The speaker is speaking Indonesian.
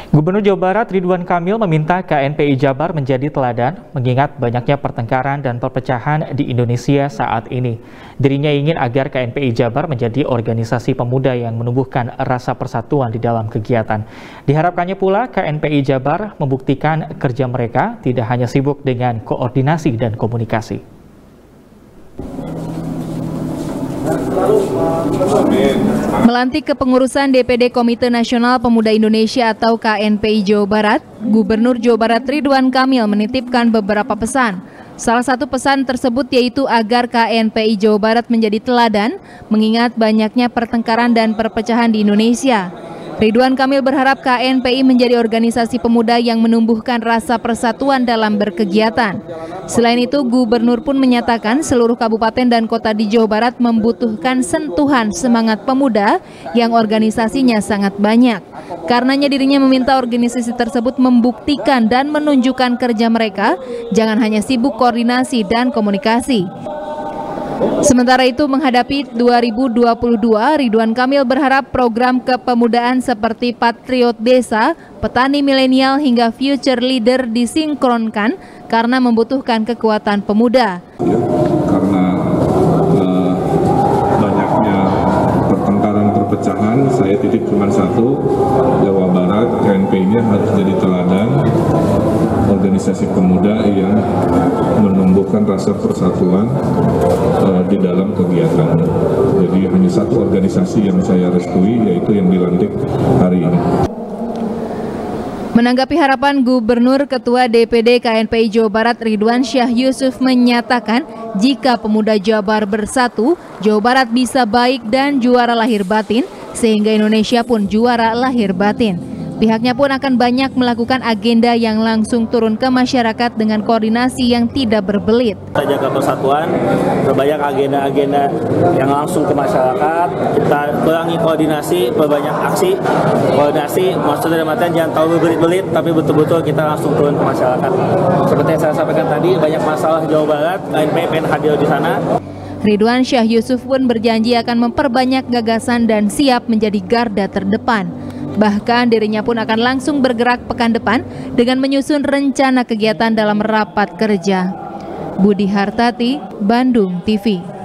Gubernur Jawa Barat Ridwan Kamil meminta KNPI Jabar menjadi teladan mengingat banyaknya pertengkaran dan perpecahan di Indonesia saat ini. Dirinya ingin agar KNPI Jabar menjadi organisasi pemuda yang menumbuhkan rasa persatuan di dalam kegiatan. Diharapkannya pula KNPI Jabar membuktikan kerja mereka tidak hanya sibuk dengan koordinasi dan komunikasi. Melantik kepengurusan DPD Komite Nasional Pemuda Indonesia atau KNPI Jawa Barat, Gubernur Jawa Barat Ridwan Kamil menitipkan beberapa pesan. Salah satu pesan tersebut yaitu agar KNPI Jawa Barat menjadi teladan, mengingat banyaknya pertengkaran dan perpecahan di Indonesia. Ridwan Kamil berharap KNPI menjadi organisasi pemuda yang menumbuhkan rasa persatuan dalam berkegiatan. Selain itu, Gubernur pun menyatakan seluruh kabupaten dan kota di Jawa Barat membutuhkan sentuhan semangat pemuda yang organisasinya sangat banyak. Karenanya dirinya meminta organisasi tersebut membuktikan dan menunjukkan kerja mereka, jangan hanya sibuk koordinasi dan komunikasi. Sementara itu, menghadapi 2022, Ridwan Kamil berharap program kepemudaan seperti Patriot Desa, Petani Milenial hingga Future Leader disinkronkan karena membutuhkan kekuatan pemuda. Karena banyaknya pertengkaran perpecahan, saya titip cuma satu, Jawa Barat KNPI-nya harus jadi teladan organisasi pemuda yang menumbuhkan rasa persatuan di dalam kegiatan. Jadi hanya satu organisasi yang saya restui, yaitu yang dilantik hari ini. Menanggapi harapan Gubernur, Ketua DPD KNPI Jawa Barat Ridwan Syah Yusuf menyatakan jika pemuda Jabar bersatu, Jawa Barat bisa baik dan juara lahir batin, sehingga Indonesia pun juara lahir batin. Pihaknya pun akan banyak melakukan agenda yang langsung turun ke masyarakat dengan koordinasi yang tidak berbelit. Kita jaga persatuan, berbanyak agenda-agenda yang langsung ke masyarakat, kita kurangi koordinasi, perbanyak aksi. Koordinasi maksudnya dalam artian jangan terlalu berbelit-belit, tapi betul-betul kita langsung turun ke masyarakat. Seperti yang saya sampaikan tadi, banyak masalah Jawa Barat, KNPI pengen hadir di sana. Ridwan Syah Yusuf pun berjanji akan memperbanyak gagasan dan siap menjadi garda terdepan. Bahkan dirinya pun akan langsung bergerak pekan depan dengan menyusun rencana kegiatan dalam rapat kerja. Budi Hartati, Bandung TV.